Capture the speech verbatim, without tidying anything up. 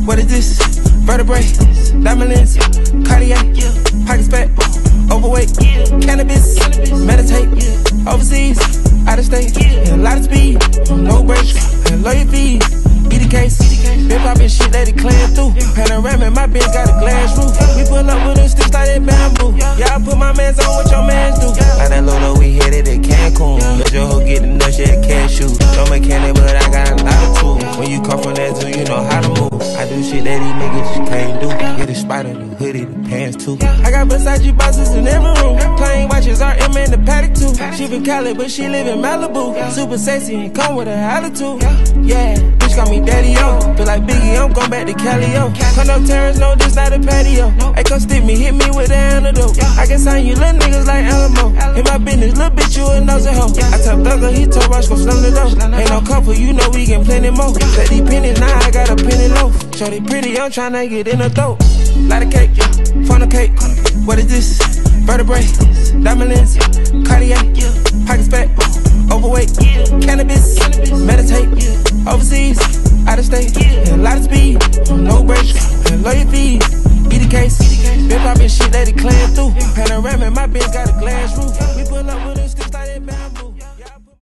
What is this? Vertebrae, diamond lens, Cartier, pockets fat, overweight, cannabis, meditate, overseas, out of state, a lot of speed, no brakes, and lawyer fees, be the case, been poppin' shit that it clam through, panoramic, my bitch got a glass roof, we pull up with a stick like that bamboo, y'all put my mans on what your mans do, like that Lolo, we headed at Cancun, let your hoe get the nuts, she a cashew, no mechanic, but I got a lot of tools, when you come from that zoo, you know how to move. I do shit that these niggas just can't do. Get a spider, the hoodie, the pants too. I got Versace boxes in every room. Plain watches, R M in the paddock too. She from Cali, but she live in Malibu. Super sexy and come with a attitude. Yeah, bitch call me daddy-o. Feel like Biggie, I'm going back to Cali-o. Come up Terrence, no, this not a patio. Hey, come stick me, hit me with the antidote. I can sign you little niggas like Alamo. In my business, little bitch, you a nosy hoe. I tell Thugger, he told Rush, gon' slam the door. Ain't no comfort, you know we get plenty more. Let these pennies, now I got a penny loaf. Shorty pretty, I'm tryna get in the throat. Light a cake, funnel cake. What is this? Vertebrae, diamond lens, Cartier, pockets fat, overweight, cannabis, meditate, overseas, out of state, a lot of speed, no brakes, and lawyer fees, be the case. Been poppin' shit that it clam through. Panoramic, my bitch got a glass roof. We pull up with a stick like that bamboo.